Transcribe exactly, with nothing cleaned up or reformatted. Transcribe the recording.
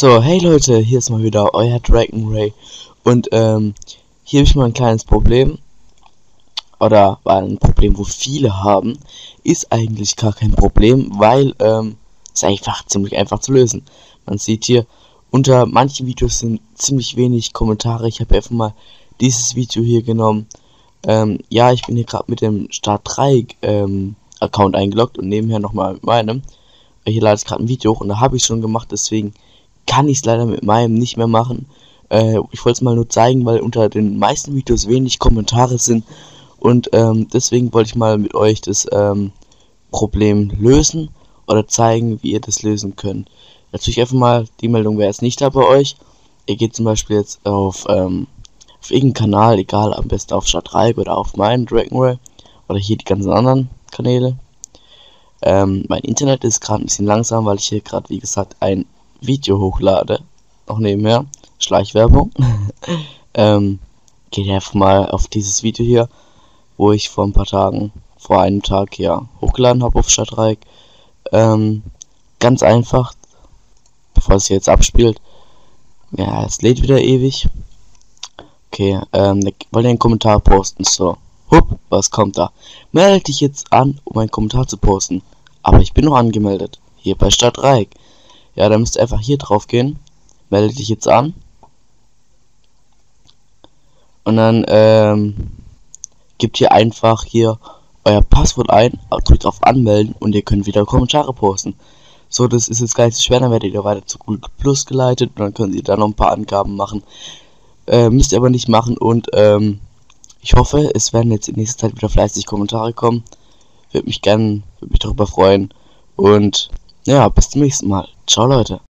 So, hey Leute, hier ist mal wieder euer Dragon Ray. Und ähm, hier habe ich mal ein kleines Problem. Oder war ein Problem, wo viele haben. Ist eigentlich gar kein Problem, weil ähm, ist einfach ziemlich einfach zu lösen. Man sieht hier, unter manchen Videos sind ziemlich wenig Kommentare. Ich habe einfach mal dieses Video hier genommen. Ähm, ja, ich bin hier gerade mit dem Start drei ähm, Account eingeloggt und nebenher nochmal mit meinem. Hier lade ich gerade ein Video hoch und da habe ich schon gemacht, deswegen kann ich es leider mit meinem nicht mehr machen. Äh, ich wollte es mal nur zeigen, weil unter den meisten Videos wenig Kommentare sind. Und ähm, deswegen wollte ich mal mit euch das ähm, Problem lösen oder zeigen, wie ihr das lösen könnt. Natürlich einfach mal, die Meldung wäre jetzt nicht da bei euch. Ihr geht zum Beispiel jetzt auf, ähm, auf irgendeinen Kanal, egal, am besten auf Start drei oder auf meinen Dragon Ray oder hier die ganzen anderen Kanäle. Ähm, mein Internet ist gerade ein bisschen langsam, weil ich hier gerade, wie gesagt, ein Video hochlade. Noch nebenher. Schleichwerbung. ähm, geht einfach mal auf dieses Video hier, wo ich vor ein paar Tagen, vor einem Tag ja hochgeladen habe auf Start drei. Ähm, ganz einfach, bevor es jetzt abspielt. Ja, es lädt wieder ewig. Okay, ähm, wollt ihr einen Kommentar posten? So. Hup, was kommt da? Melde dich jetzt an, um einen Kommentar zu posten. Aber ich bin noch angemeldet. Hier bei Start drei. Ja, da müsst ihr einfach hier drauf gehen. Melde dich jetzt an. Und dann, ähm, gebt hier einfach hier euer Passwort ein, drückt auf Anmelden und ihr könnt wieder Kommentare posten. So, das ist jetzt gar nicht so schwer, dann werdet ihr weiter zu Google Plus geleitet und dann könnt ihr da noch ein paar Angaben machen. Äh, müsst ihr aber nicht machen und, ähm, ich hoffe, es werden jetzt in nächster Zeit wieder fleißig Kommentare kommen. Würde mich gern, würde mich darüber freuen. Und ja, bis zum nächsten Mal. Ciao Leute.